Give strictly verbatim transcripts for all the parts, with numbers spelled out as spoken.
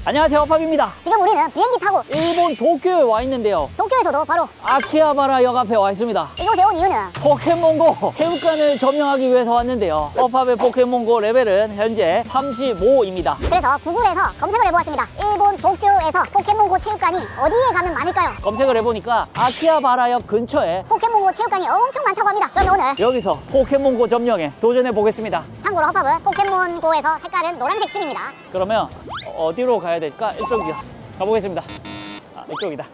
안녕하세요, 허팝입니다. 지금 우리는 비행기 타고 일본 도쿄에 와 있는데요. 도쿄에서도 바로 아키하바라 역 앞에 와 있습니다. 이곳에 온 이유는 포켓몬고 체육관을 점령하기 위해서 왔는데요. 허팝의 포켓몬고 레벨은 현재 삼십오입니다. 그래서 구글에서 검색을 해보았습니다. 일본 도쿄에서 포켓몬고 체육관이 어디에 가면 많을까요? 검색을 해보니까 아키하바라 역 근처에 포켓몬고 체육관이 엄청 많다고 합니다. 그럼 오늘 여기서 포켓몬고 점령에 도전해 보겠습니다. 참고로 허팝은 포켓몬고에서 색깔은 노란색 팀입니다. 그러면 어디로 가야 될까? 이쪽이요. 가보겠습니다. 아, 이쪽이다.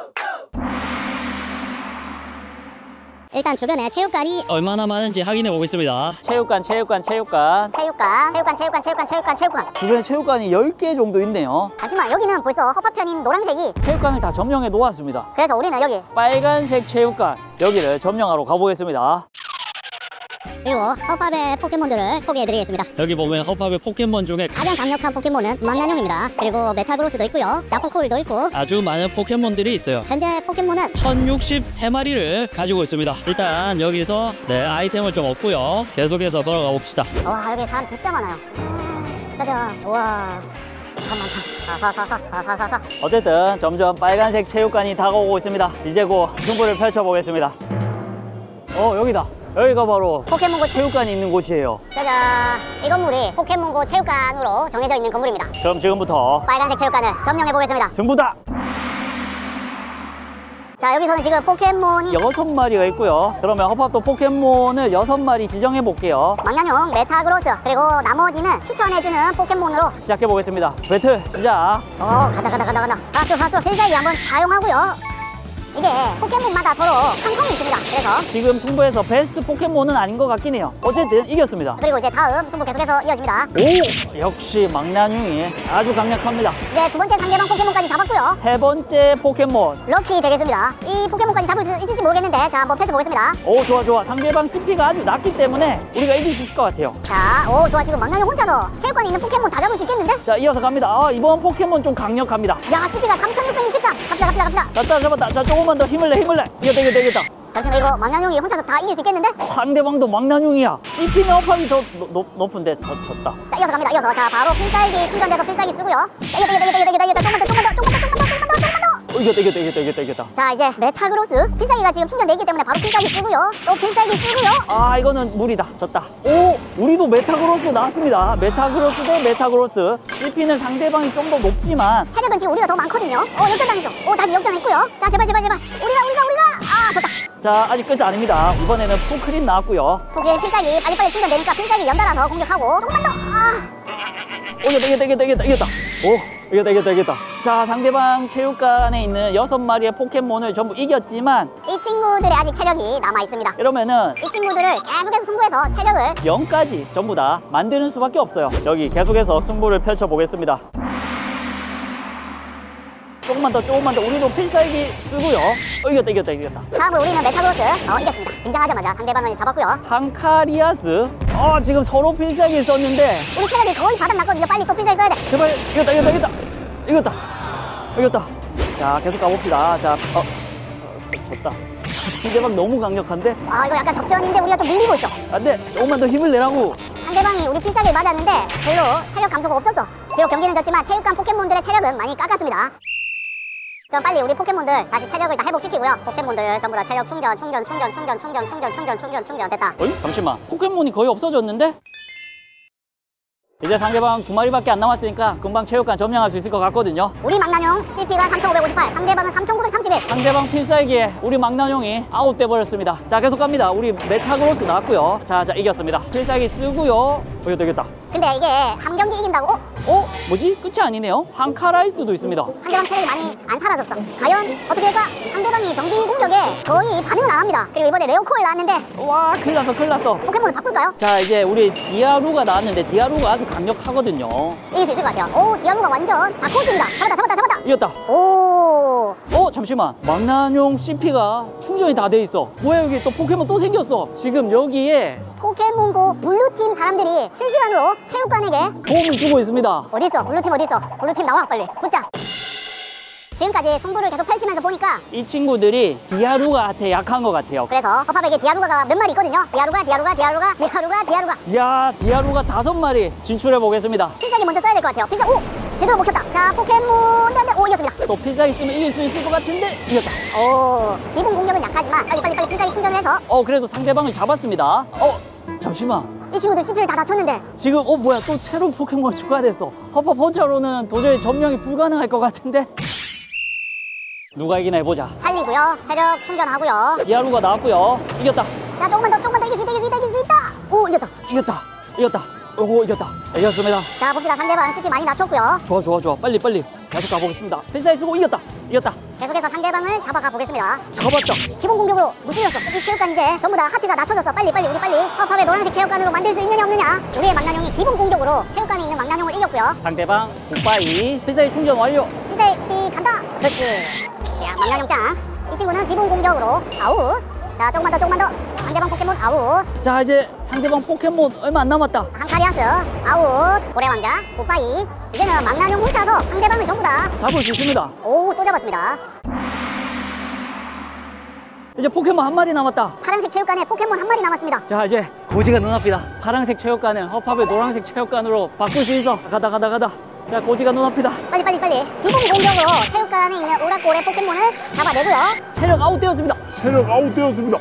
일단 주변에 체육관이 얼마나 많은지 확인해 보겠습니다. 체육관, 체육관, 체육관. 체육관, 체육관, 체육관, 체육관, 체육관, 체육관. 주변에 체육관이 열 개 정도 있네요. 잠시만, 여기는 벌써 허팝편인 노란색이 체육관을 다 점령해 놓았습니다. 그래서 우리는 여기 빨간색 체육관, 여기를 점령하러 가보겠습니다. 그리고 허팝의 포켓몬들을 소개해드리겠습니다. 여기 보면 허팝의 포켓몬 중에 가장 강력한 포켓몬은 망나뇽입니다. 그리고 메타그로스도 있고요, 자쿠콜도 있고 아주 많은 포켓몬들이 있어요. 현재 포켓몬은 천육십삼 마리를 가지고 있습니다. 일단 여기서 네 아이템을 좀 얻고요. 계속해서 걸어가 봅시다. 와, 여기 사람 진짜 많아요. 음, 짜잔. 우와, 사람 많다. 사사사사사사사. 어쨌든 점점 빨간색 체육관이 다가오고 있습니다. 이제 곧 승부를 펼쳐보겠습니다. 어, 여기다. 여기가 바로 포켓몬고 체육관이 있는 곳이에요. 짜잔. 이 건물이 포켓몬고 체육관으로 정해져 있는 건물입니다. 그럼 지금부터 빨간색 체육관을 점령해 보겠습니다. 승부다! 자, 여기서는 지금 포켓몬이 여섯 마리가 있고요. 그러면 허팝도 포켓몬을 여섯 마리 지정해 볼게요. 망나뇽, 메타그로스, 그리고 나머지는 추천해주는 포켓몬으로 시작해 보겠습니다. 배틀 시작! 오, 간다 간다 간다 간다. 하나 둘 하나 둘 필살기 한번 사용하고요. 이게 포켓몬마다 서로 상성이 있습니다. 그래서 지금 승부에서 베스트 포켓몬은 아닌 것 같긴 해요. 어쨌든 이겼습니다. 그리고 이제 다음 승부 계속해서 이어집니다. 오! 역시 망나뇽이 아주 강력합니다. 이제 두 번째 상대방 포켓몬까지 잡았고요. 세 번째 포켓몬. 럭키 되겠습니다. 이 포켓몬까지 잡을 수 있을지 모르겠는데, 자, 한번 펼쳐보겠습니다. 오, 좋아 좋아. 상대방 씨피가 아주 낮기 때문에 우리가 이길 수 있을 것 같아요. 자, 오, 좋아. 지금 망나뇽 혼자서 체육관에 있는 포켓몬 다 잡을 수 있겠는데? 자, 이어서 갑니다. 아, 이번 포켓몬 좀 강력합니다. 야, 씨피가 삼천육백육십삼. 갑시다 갑시다 갑시다. 잡다 잡았다. 자, 조금만 더 힘을 내 힘을 내. 이겼다 이겼다 이겼다. 잠시만, 이거 망나뇽이 혼자서 다 이길 수 있겠는데? 상대방도 망나뇽이야. 씨피는 허팝이 더 높, 높은데 저, 졌다. 자, 이어서 갑니다. 이어서. 자, 바로 필살기 충전돼서 필살기 쓰고요. 자, 이겼다 이겼다 이겼다 이겼다 이겼다. 조금만 더 조금만 더 조금만 더 조금만 더 조금만 더 조금만 더. 어, 이겼다 이겼다 이겼다 이겼다 이겼다. 자, 이제 메타그로스 필살기가 지금 충전돼 있기 때문에 바로 필살기 쓰고요. 또 필살기 쓰고요. 아, 이거는 무리다. 졌다. 오, 우리도 메타그로스 나왔습니다. 메타그로스 대 메타그로스. 씨피는 상대방이 좀 더 높지만 체력은 지금 우리가 더 많거든요. 어, 역전당했어. 오, 다시 역전했고요. 자, 제발 제발 제발. 우리가 우리가 우리가. 아, 좋다. 자, 아직 끝이 아닙니다. 이번에는 푸크린 나왔고요. 독일 필살기 빨리빨리 충전되니까 필살기 연달아서 공격하고 조금만 더. 아, 오, 이겼다 이겼다 이겼다 이겼다 이겼다. 오, 이겼다 이겼다 이겼다. 자, 상대방 체육관에 있는 여섯 마리의 포켓몬을 전부 이겼지만 이 친구들의 아직 체력이 남아 있습니다. 이러면은 이 친구들을 계속해서 승부해서 체력을 영까지 전부 다 만드는 수밖에 없어요. 여기 계속해서 승부를 펼쳐보겠습니다. 조금만 더 조금만 더. 우리도 필살기 쓰고요. 어, 이겼다 이겼다 이겼다. 다음으로 우리는 메타그로스 어, 이겼습니다. 등장하자마자 상대방을 잡았고요. 한카리아스. 어, 지금 서로 필살기 썼는데 우리 체력이 거의 바닥났거든요. 빨리 또 필살기 써야 돼. 제발. 이겼다 이겼다 이겼다 이겼다 이겼다. 자, 계속 가봅시다. 자, 어, 어 저, 졌다. 상대방 너무 강력한데? 아, 이거 약간 접전인데 우리가 좀 밀리고 있어. 안돼, 조금만 더 힘을 내라고. 상대방이 우리 필살기를 맞았는데 별로 체력 감소가 없었어. 비록 경기는 졌지만 체육관 포켓몬들의 체력은 많이 깎았습니다. 그럼 빨리 우리 포켓몬들 다시 체력을 다 회복시키고요. 포켓몬들 전부 다 체력 충전, 충전, 충전, 충전, 충전, 충전, 충전, 충전, 충전. 됐다. 어이? 잠시만. 포켓몬이 거의 없어졌는데? 이제 상대방 두 마리밖에 안 남았으니까 금방 체육관 점령할 수 있을 것 같거든요. 우리 망나뇽 씨피가 삼천오백오십팔, 상대방은 삼천구백삼십일. 상대방 필살기에 우리 망나뇽이 아웃돼 버렸습니다. 자, 계속 갑니다. 우리 메타그로스 나왔고요. 자, 자, 이겼습니다. 필살기 쓰고요. 어, 이겼다 이겼다. 근데 이게 한 경기 이긴다고? 어? 어? 뭐지? 끝이 아니네요. 한카라이스도 있습니다. 상대방 체력이 많이 안 사라졌어. 과연 어떻게 될까? 상대방이 정비 공격에 거의 반응을 안 합니다. 그리고 이번에 레오코일 나왔는데 와, 큰일 났어 큰일 났어. 포켓몬을 바꿀까요? 자, 이제 우리 디아루가 나왔는데 디아루가 아주 강력하거든요. 이길 수 있을 것 같아요. 오, 디아루가 완전 다코스입니다. 잡았다 잡았다 잡았다. 이겼다. 오, 어, 잠시만. 망나뇽 씨피가 충전이 다 돼 있어. 뭐야, 여기 또 포켓몬 또 생겼어. 지금 여기에 포켓몬고 블루팀 사람들이 실시간으로 체육관에게 도움을 주고 있습니다. 어딨어? 블루팀 어딨어? 블루팀 나와 빨리 붙자. 지금까지 승부를 계속 펼치면서 보니까 이 친구들이 디아루가한테 약한 것 같아요. 그래서 허팝에게 디아루가가 몇 마리 있거든요. 디아루가 디아루가 디아루가 디아루가 디아루가. 이야, 디아루가 다섯 마리 진출해 보겠습니다. 필살기 먼저 써야 될 것 같아요. 필살. 오! 제대로 먹혔다. 자, 포켓몬 대한대 오 이겼습니다. 또 필살기 쓰면 이길 수 있을 것 같은데 이겼다. 오, 기본 공격은 약하지만 빨리 빨리 빨리 필살기 충전을 해서 어 그래도 상대방을 잡았습니다. 어 잠시만. 이 친구들 씨피를 다 낮췄는데 지금 어 뭐야 또 새로운 포켓몬 추가됐어. 허팝 혼자로는 도저히 점령이 불가능할 것 같은데 누가 이기나 해보자. 살리고요. 체력 충전하고요. 디아루가 나왔고요. 이겼다. 자, 조금만 더 조금만 더 이길 수 있다 이길 수 있다 이길 수 있다. 오, 이겼다. 이겼다. 이겼다. 오 이겼다. 이겼습니다. 자, 봅시다. 상대방 씨피 많이 낮췄고요. 좋아 좋아 좋아. 빨리 빨리 계속 가보겠습니다. 필살기 쓰고 이겼다. 이겼다. 계속해서 상대방을 잡아가 보겠습니다. 잡았다. 기본 공격으로 무찔렀어. 이 체육관 이제 전부 다 하트가 낮춰졌어. 빨리 빨리 우리 빨리 허팝의 노란색 체육관으로 만들 수 있느냐 없느냐. 우리의 망나뇽이 기본 공격으로 체육관에 있는 망나뇽을 이겼고요. 상대방 굿바이. 필살기 충전 완료. 필살기 간다. 그렇지. 야, 망나뇽 짱. 이 친구는 기본 공격으로 아웃. 자, 조금만 더 조금만 더. 상대방 포켓몬 아웃. 자 이제 상대방 포켓몬 얼마 안 남았다. 한카리아스 아웃. 고래왕자 굿바이. 이제는 망나뇽 훔쳐서 상대방을 전부 다 잡을 수 있습니다. 오, 또 잡았습니다. 이제 포켓몬 한 마리 남았다. 파란색 체육관에 포켓몬 한 마리 남았습니다. 자 이제 고지가 눈앞이다. 파란색 체육관은 허팝의 노란색 체육관으로 바꿀 수 있어. 가다 가다 가다. 자 고지가 눈앞이다. 빨리 빨리 빨리. 기본 공격으로 체육관에 있는 오락고래 포켓몬을 잡아내고요. 체력 아웃되었습니다. 체력 아웃되었습니다.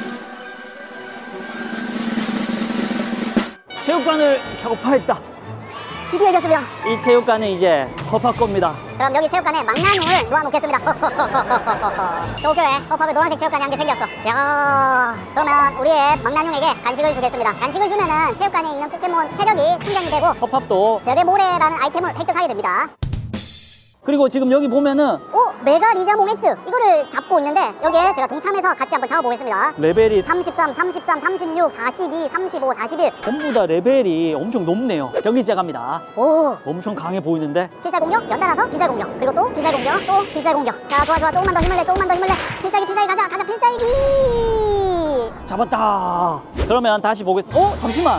체육관을 격파했다. 드디어 이겼습니다. 이 체육관은 이제 허팝 겁니다. 그럼 여기 체육관에 망나뇽을 놓아놓겠습니다. 도쿄에 허팝의 노란색 체육관이 한 개 생겼어. 야, 그러면 우리의 망나뇽에게 간식을 주겠습니다. 간식을 주면은 체육관에 있는 포켓몬 체력이 충전이 되고 허팝도. 별의 모래라는 아이템을 획득하게 됩니다. 그리고 지금 여기 보면은 오, 메가 리자몽 X 이거를 잡고 있는데 여기에 제가 동참해서 같이 한번 잡아보겠습니다. 레벨이 삼십삼, 삼십삼, 삼십육, 사십이, 삼십오, 사십일. 전부 다 레벨이 엄청 높네요. 경기 시작합니다. 오, 엄청 강해 보이는데. 필살 공격 연달아서 필살 공격 그리고 또 필살 공격 또 필살 공격. 자, 좋아 좋아 조금만 더 힘을 내 조금만 더 힘을 내. 필살기 필살기 가자 가자 필살기. 잡았다. 그러면 다시 보겠습니다. 어? 잠시만.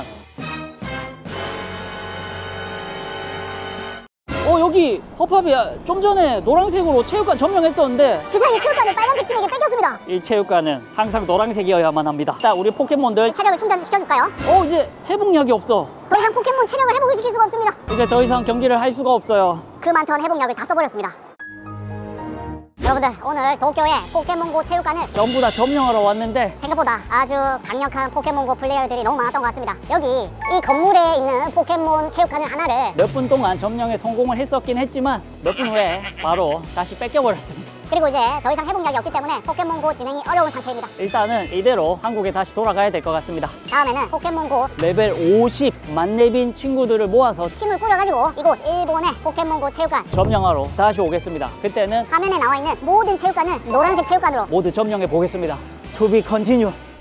어 여기 허팝이 좀 전에 노란색으로 체육관 점령했었는데 그 사이에 체육관을 빨간색 팀에게 뺏겼습니다. 이 체육관은 항상 노란색이어야만 합니다. 자 우리 포켓몬들. 체력을 충전시켜줄까요? 어 이제 회복약이 없어. 더 이상 포켓몬 체력을 회복을 시킬 수가 없습니다. 이제 더 이상 경기를 할 수가 없어요. 그 많던 회복약을 다 써버렸습니다. 여러분들 오늘 도쿄의 포켓몬고 체육관을 전부 다 점령하러 왔는데 생각보다 아주 강력한 포켓몬고 플레이어들이 너무 많았던 것 같습니다. 여기 이 건물에 있는 포켓몬 체육관을 하나를 몇 분 동안 점령에 성공을 했었긴 했지만 몇 분 후에 바로 다시 뺏겨버렸습니다. 그리고 이제 더 이상 회복약이 없기 때문에 포켓몬고 진행이 어려운 상태입니다. 일단은 이대로 한국에 다시 돌아가야 될 것 같습니다. 다음에는 포켓몬고 레벨 오십 만렙인 친구들을 모아서 팀을 꾸려가지고 이곳 일본의 포켓몬고 체육관 점령하러 다시 오겠습니다. 그때는 화면에 나와 있는 모든 체육관을 노란색 체육관으로 모두 점령해 보겠습니다. To be continue.